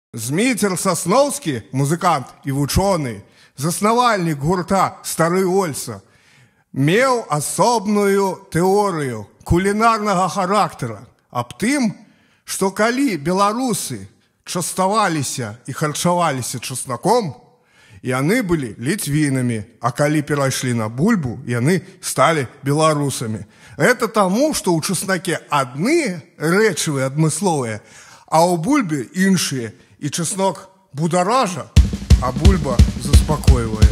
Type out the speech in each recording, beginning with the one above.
Зміцер Сасноўскі, музыкант і вучоны, заснавальнік гурта «Стары Ольса», меў асобную тэорыю кулінарнага характара аб тым, што калі беларусы частаваліся і харчаваліся часнаком, яны былі ліцвінамі, а калі перайшлі на бульбу, яны сталі беларусамі. Это таму, што ў часнаке адны рэчывы адмысловыя, а ў бульбе іншыя. І чеснок будаража, а бульба заспокоивает.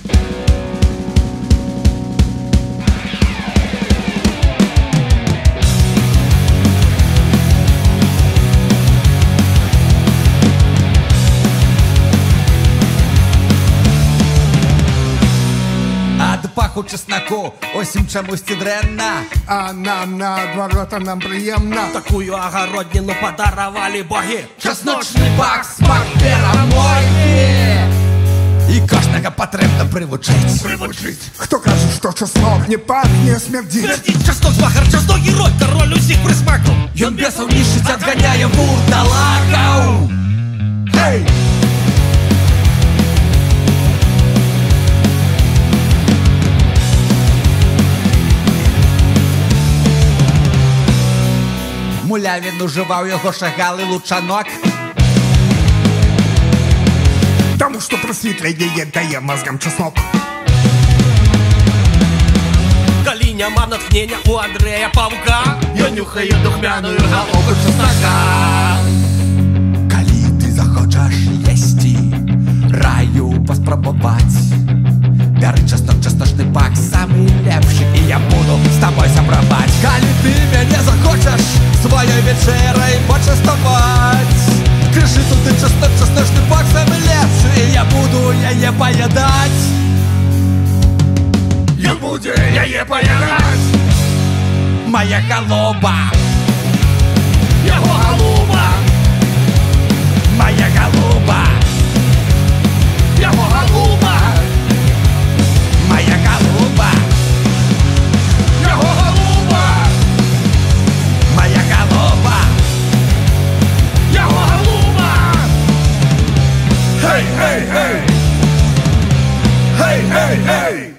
Паху чесноку, усім чамусьці дрэнна. А нам наадварот, нам прыемна. Такую агародніну падаравалі богі. Часночны пах, смак перамогі. І кожнага патрэбна прывучыць. Хто кажа, што часнок не пахне, смердзіць. Смердзіць часнок, змахар, часнок герой, кароль усіх прысмакаў. Ён бесаў нішчыць, адганяе вурдалакаў. Эй! Мулявін ужываў яго шагалы лучанок. Таму што прасветленне дае мазгам часнок. Калі няма натхнення у Андрэя Павука, ён нюхае духмяную галоўку часнака. Калі ты захочаш есці, раю паспрабаваць. Бяры часнок, часночны пак, самы лепшы, і я буду з табой сябраваць. Калі ты мяне захочаш сваёй вечерай пачаставаць, крыжы туды часнок, часночны пак, самы лепшы, і я буду яе паядаць. Ён будзе яе паядаць. Моя галуба, яго галуба, моя галуба, яго галуба, моя галуба, яго галуба, моя галуба, яго галуба. Хей, хей, хей! Хей, хей, хей!